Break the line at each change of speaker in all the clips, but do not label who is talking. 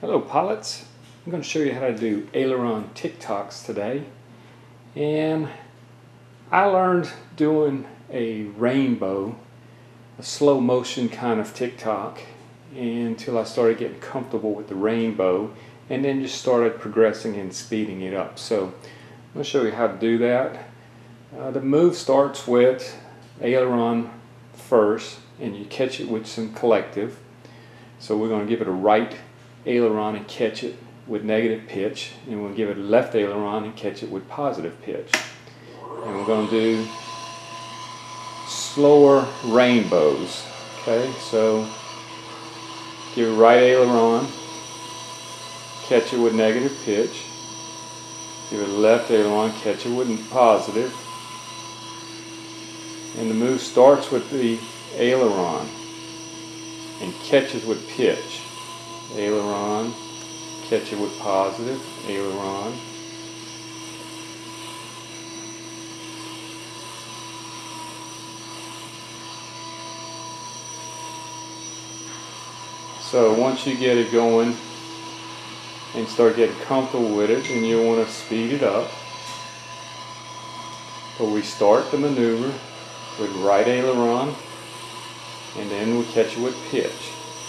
Hello pilots, I'm going to show you how to do Aileron Tic Tocs today. And I learned doing a rainbow, a slow motion kind of tic toc, until I started getting comfortable with the rainbow and then just started progressing and speeding it up. So I'm going to show you how to do that. The move starts with aileron first and you catch it with some collective. So we're going to give it a right aileron and catch it with negative pitch, and we'll give it a left aileron and catch it with positive pitch. And we're going to do slower rainbows. Okay, so give it right aileron, catch it with negative pitch, give it a left aileron, catch it with positive, and the move starts with the aileron and catches with pitch. Aileron, catch it with positive, aileron. So once you get it going and start getting comfortable with it, then you'll want to speed it up. But we start the maneuver with right aileron and then we catch it with pitch.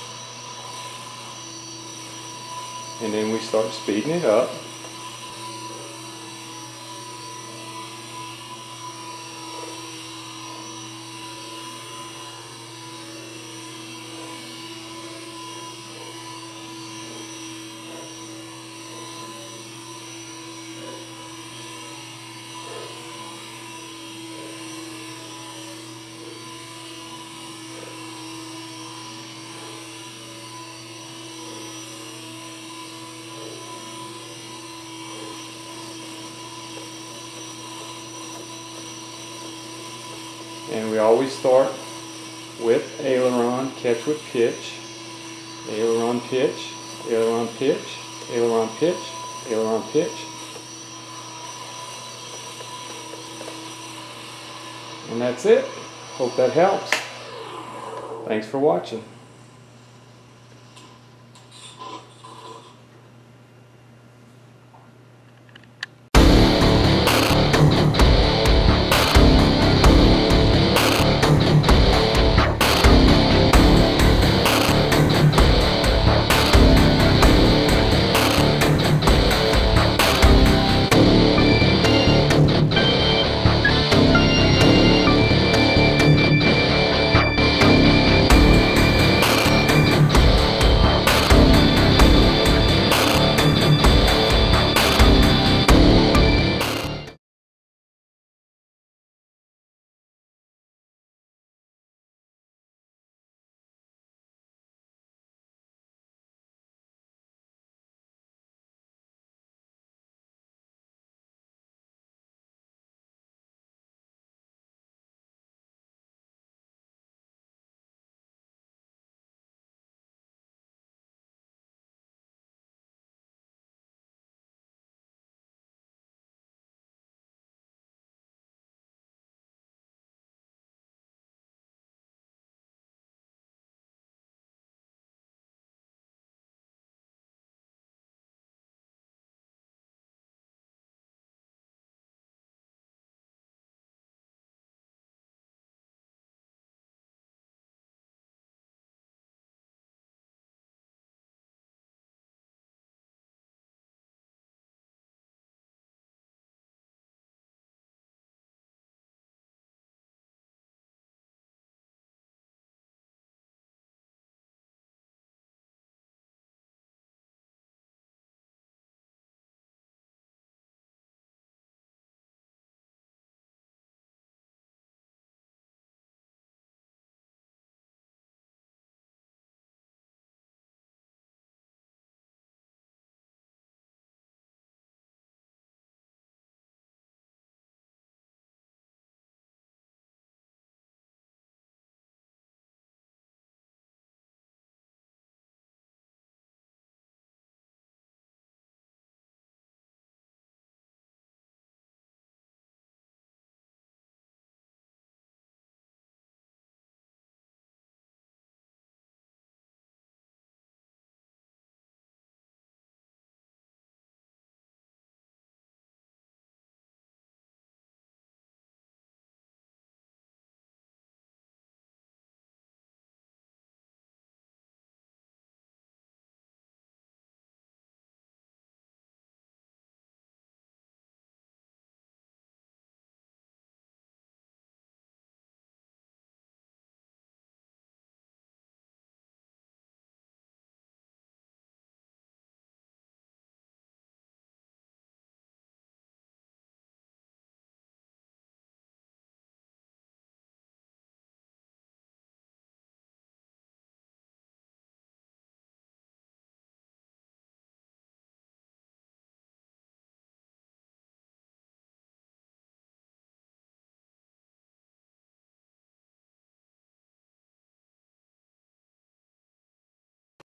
And then we start speeding it up. And we always start with aileron, catch with pitch, aileron pitch, aileron pitch, aileron pitch, aileron pitch. And that's it. Hope that helps. Thanks for watching.